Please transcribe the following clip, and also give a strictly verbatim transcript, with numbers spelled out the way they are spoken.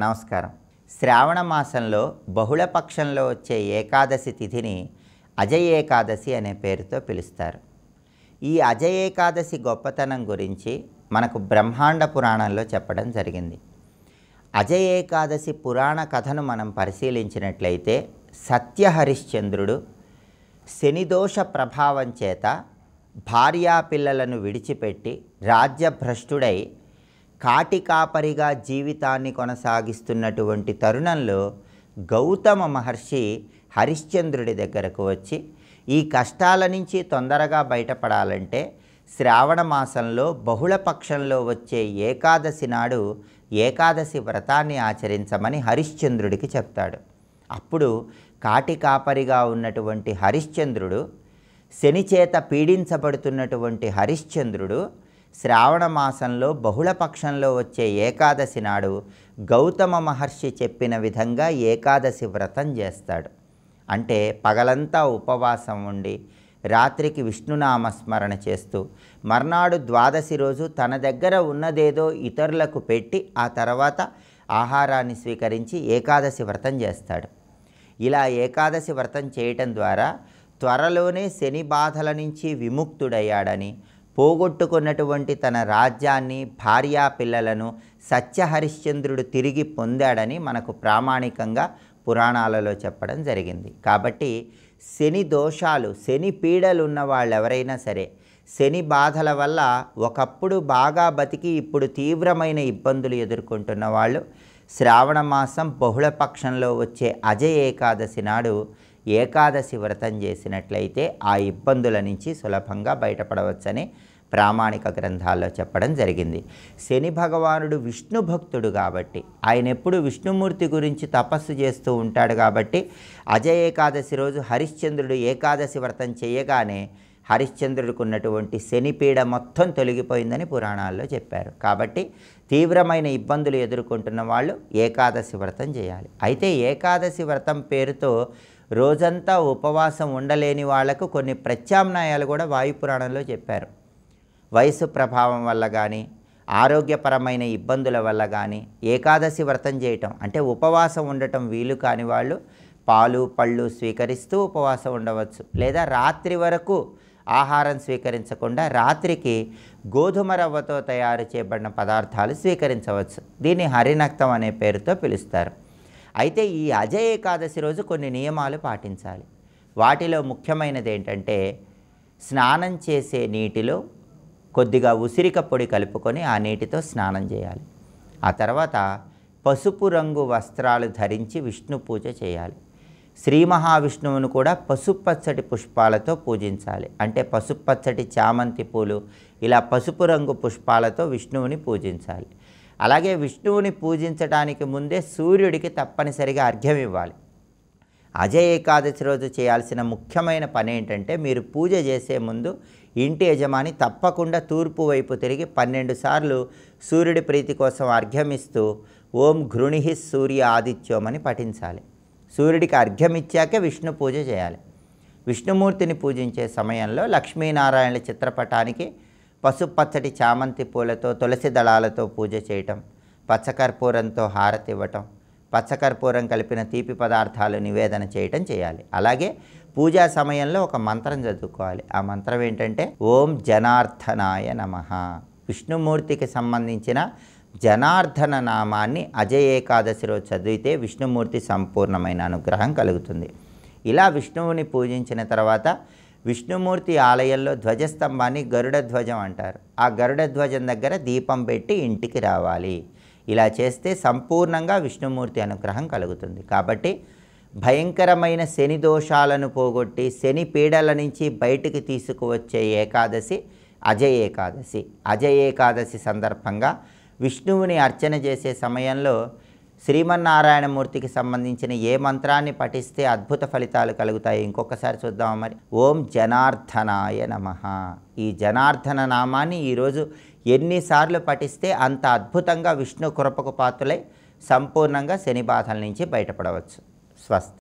నమస్కారం. శ్రావణ మాసంలో బహుళపక్షంలో వచ్చే ఏకాదశి తిథిని అజయ ఏకాదశి అనే పేరుతో పిలుస్తారు. ఈ అజయ ఏకాదశి గొప్పతనం గురించి మనకు బ్రహ్మాండ పురాణంలో చెప్పడం జరిగింది. అజయ ఏకాదశి పురాణ కథను మనం పరిశీలించినట్లయితే సత్యహరిశ్చంద్రుడు శనిదోష ప్రభావం చేత భార్యాపిల్లలను విడిచిపెట్టి రాజ్యభ్రష్టుడై కాటికాపరిగా జీవితాన్ని కొనసాగిస్తున్నటువంటి తరుణంలో గౌతమ మహర్షి హరిశ్చంద్రుడి దగ్గరకు వచ్చి ఈ కష్టాల నుంచి తొందరగా బయటపడాలంటే శ్రావణ మాసంలో బహుళపక్షంలో వచ్చే ఏకాదశి నాడు ఏకాదశి వ్రతాన్ని ఆచరించమని హరిశ్చంద్రుడికి చెప్తాడు. అప్పుడు కాటికాపరిగా ఉన్నటువంటి హరిశ్చంద్రుడు, శనిచేత పీడించబడుతున్నటువంటి హరిశ్చంద్రుడు శ్రావణ మాసంలో బహుళపక్షంలో వచ్చే ఏకాదశి నాడు గౌతమ మహర్షి చెప్పిన విధంగా ఏకాదశి వ్రతం చేస్తాడు. అంటే పగలంతా ఉపవాసం ఉండి రాత్రికి విష్ణునామస్మరణ చేస్తూ మర్నాడు ద్వాదశి రోజు తన దగ్గర ఉన్నదేదో ఇతరులకు పెట్టి ఆ తర్వాత ఆహారాన్ని స్వీకరించి ఏకాదశి వ్రతం చేస్తాడు. ఇలా ఏకాదశి వ్రతం చేయటం ద్వారా త్వరలోనే శని బాధల నుంచి విముక్తుడయ్యాడని, పోగొట్టుకున్నటువంటి తన రాజ్యాన్ని, భార్యా పిల్లలను సత్యహరిశ్చంద్రుడు తిరిగి పొందాడని మనకు ప్రామాణికంగా పురాణాలలో చెప్పడం జరిగింది. కాబట్టి శని దోషాలు, శని పీడలు ఉన్న వాళ్ళు ఎవరైనా సరే, శని బాధల వల్ల ఒకప్పుడు బాగా బతికి ఇప్పుడు తీవ్రమైన ఇబ్బందులు ఎదుర్కొంటున్న వాళ్ళు శ్రావణ మాసం బహుళపక్షంలో వచ్చే అజయ ఏకాదశి నాడు ఏకాదశి వ్రతం చేసినట్లయితే ఆ ఇబ్బందుల నుంచి సులభంగా బయటపడవచ్చని ప్రామాణిక గ్రంథాల్లో చెప్పడం జరిగింది. శని భగవానుడు విష్ణు భక్తుడు కాబట్టి ఆయన ఎప్పుడు విష్ణుమూర్తి గురించి తపస్సు చేస్తూ ఉంటాడు. కాబట్టి అజయ ఏకాదశి రోజు హరిశ్చంద్రుడు ఏకాదశి వ్రతం చేయగానే హరిశ్చంద్రుడికి ఉన్నటువంటి శనిపీడ మొత్తం తొలగిపోయిందని పురాణాల్లో చెప్పారు. కాబట్టి తీవ్రమైన ఇబ్బందులు ఎదుర్కొంటున్న వాళ్ళు ఏకాదశి వ్రతం చేయాలి. అయితే ఏకాదశి వ్రతం పేరుతో రోజంతా ఉపవాసం ఉండలేని వాళ్లకు కొన్ని ప్రత్యామ్నాయాలు కూడా వాయుపురాణంలో చెప్పారు. వయసు ప్రభావం వల్ల కానీ, ఆరోగ్యపరమైన ఇబ్బందుల వల్ల కానీ ఏకాదశి వ్రతం చేయటం అంటే ఉపవాసం ఉండటం వీలు కాని వాళ్ళు పాలు పళ్ళు స్వీకరిస్తూ ఉపవాసం ఉండవచ్చు. లేదా రాత్రి వరకు ఆహారం స్వీకరించకుండా రాత్రికి గోధుమ రవ్వతో తయారు చేయబడిన పదార్థాలు స్వీకరించవచ్చు. దీన్ని హరినక్తం అనే పేరుతో పిలుస్తారు. అయితే ఈ అజయ ఏకాదశి రోజు కొన్ని నియమాలు పాటించాలి. వాటిలో ముఖ్యమైనది ఏంటంటే స్నానం చేసే నీటిలో కొద్దిగా ఉసిరిక పొడి కలుపుకొని ఆ నీటితో స్నానం చేయాలి. ఆ తర్వాత పసుపు రంగు వస్త్రాలు ధరించి విష్ణు పూజ చేయాలి. శ్రీ మహావిష్ణువును కూడా పసుపచ్చటి పుష్పాలతో పూజించాలి. అంటే పసుపచ్చటి చామంతి పూలు, ఇలా పసుపు రంగు పుష్పాలతో విష్ణువుని పూజించాలి. అలాగే విష్ణువుని పూజించడానికి ముందే సూర్యుడికి తప్పనిసరిగా అర్ఘ్యం ఇవ్వాలి. అజయ ఏకాదశి రోజు చేయాల్సిన ముఖ్యమైన పని ఏంటంటే మీరు పూజ చేసే ముందు ఇంటి యజమాని తప్పకుండా తూర్పు వైపు తిరిగి పన్నెండు సార్లు సూర్యుడి ప్రీతి కోసం అర్ఘ్యం ఇస్తూ ఓం ఘృణిహి సూర్య ఆదిత్యోమని పఠించాలి. సూర్యుడికి అర్ఘ్యం ఇచ్చాకే విష్ణు పూజ చేయాలి. విష్ణుమూర్తిని పూజించే సమయంలో లక్ష్మీనారాయణల చిత్రపటానికి పసుపచ్చటి చామంతి పూలతో తులసి దళాలతో పూజ చేయటం, పచ్చకర్పూరంతో హారతి ఇవ్వటం, పచ్చకర్పూరం కలిపిన తీపి పదార్థాలు నివేదన చేయటం చేయాలి. అలాగే పూజా సమయంలో ఒక మంత్రం చదువుకోవాలి. ఆ మంత్రం ఏంటంటే ఓం జనార్దనాయ నమః. విష్ణుమూర్తికి సంబంధించిన జనార్దన నామాన్ని అజయ ఏకాదశి రోజు చదివితే విష్ణుమూర్తి సంపూర్ణమైన అనుగ్రహం కలుగుతుంది. ఇలా విష్ణువుని పూజించిన తర్వాత విష్ణుమూర్తి ఆలయంలో ధ్వజస్తంభాన్ని గరుడ ధ్వజం అంటారు. ఆ గరుడ ధ్వజం దగ్గర దీపం పెట్టి ఇంటికి రావాలి. ఇలా చేస్తే సంపూర్ణంగా విష్ణుమూర్తి అనుగ్రహం కలుగుతుంది. కాబట్టి భయంకరమైన శని దోషాలను పోగొట్టి శని పీడల నుంచి బయటికి తీసుకువచ్చే ఏకాదశి అజయ ఏకాదశి. అజయ ఏకాదశి సందర్భంగా విష్ణువుని అర్చన చేసే సమయంలో శ్రీమన్నారాయణమూర్తికి సంబంధించిన ఏ మంత్రాన్ని పఠిస్తే అద్భుత ఫలితాలు కలుగుతాయి ఇంకొకసారి చూద్దాం. మరి ఓం జనార్దనాయ నమః. ఈ జనార్దన నామాన్ని ఈరోజు ఎన్నిసార్లు పఠిస్తే అంత అద్భుతంగా విష్ణు కృపకు పాత్రులై సంపూర్ణంగా శని బాధల నుంచి బయటపడవచ్చు. స్వస్తి.